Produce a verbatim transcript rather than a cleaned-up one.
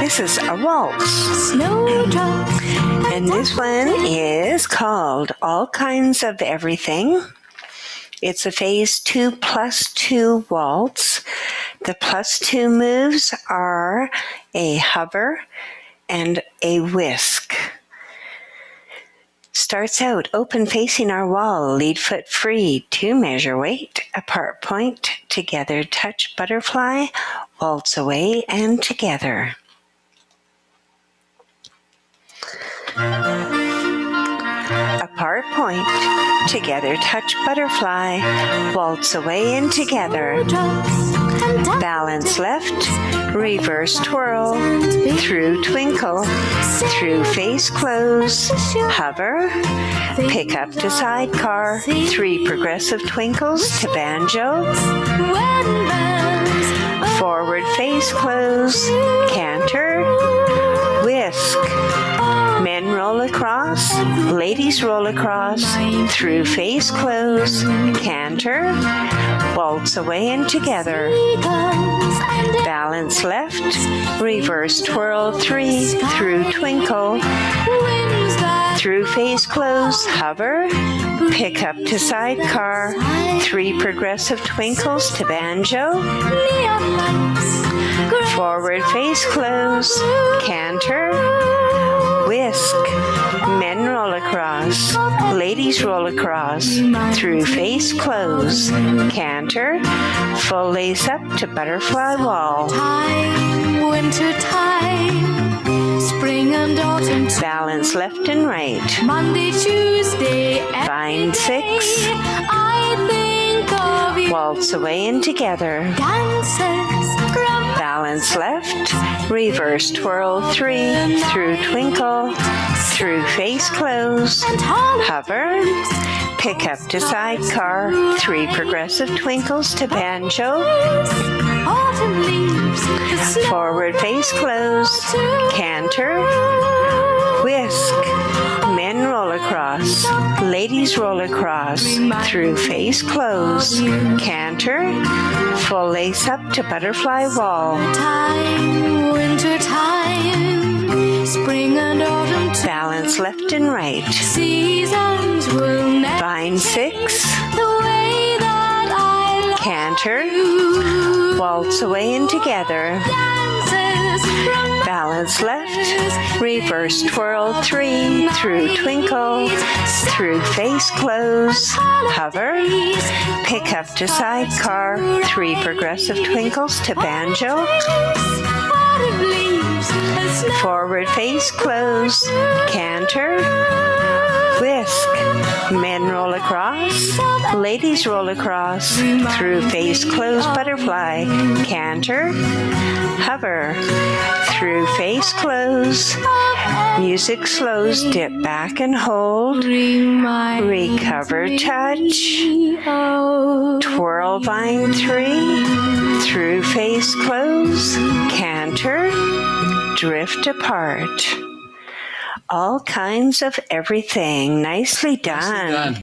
This is a waltz. And this one is called All Kinds of Everything. It's a phase two plus two waltz. The plus two moves are a hover and a whisk. Starts out open facing our wall, lead foot free, two measure weight, apart point, together touch butterfly, waltz away and together. Apart point, together touch butterfly, waltz away and together. Balance left, reverse twirl, through twinkle, through face close, hover, pick up to sidecar, three progressive twinkles to banjo, forward face close, canter, whisk, men roll across, ladies roll across, through face close, canter, waltz away and together. Balance left, reverse twirl three, through twinkle, through face close, hover, pick up to sidecar, three progressive twinkles to banjo, forward face close, canter, whisk, men roll across, ladies roll across, through face close, canter, full lace up to butterfly wall. Time, winter time, spring and autumn time. Balance left and right. Monday, Tuesday, Bind six. I think of you. Waltz away and together. Dances, Balance left, reverse twirl three, through twinkle, through face close, hover, pick up to sidecar, three progressive twinkles to banjo, autumn leaves, forward face close, canter, whisk, men roll across, ladies roll across, through face close, canter, full lace up to butterfly wall. time, winter time, spring and autumn time. Balance left and right. Seasons will never Bind six, the way that I love canter, you. waltz away and together. Dances from Balance left, reverse twirl three, through twinkle, through face close, hover, pick up to sidecar, three progressive twinkles to banjo, autumn leaves and snow. forward face close, canter, whisk, men roll across, ladies roll across, through face close butterfly, canter, hover, through face close, music slows, dip back and hold, Remind recover touch, oh, twirl vine three, through face close, canter, drift apart. All kinds of everything. Nicely done. Nicely done.